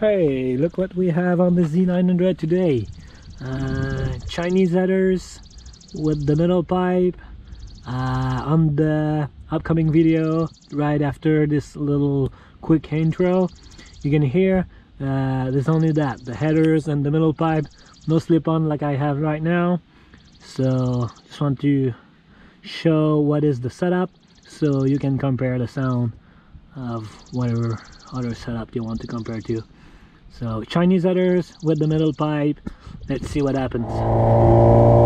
Hey, look what we have on the Z900 today. Chinese headers with the middle pipe. On the upcoming video, right after this little quick intro, you can hear there's only that, the headers and the middle pipe, no slip-on like I have right now. So just want to show what is the setup so you can compare the sound of whatever other setup you want to compare to. So Chinese headers with the middle pipe. Let's see what happens.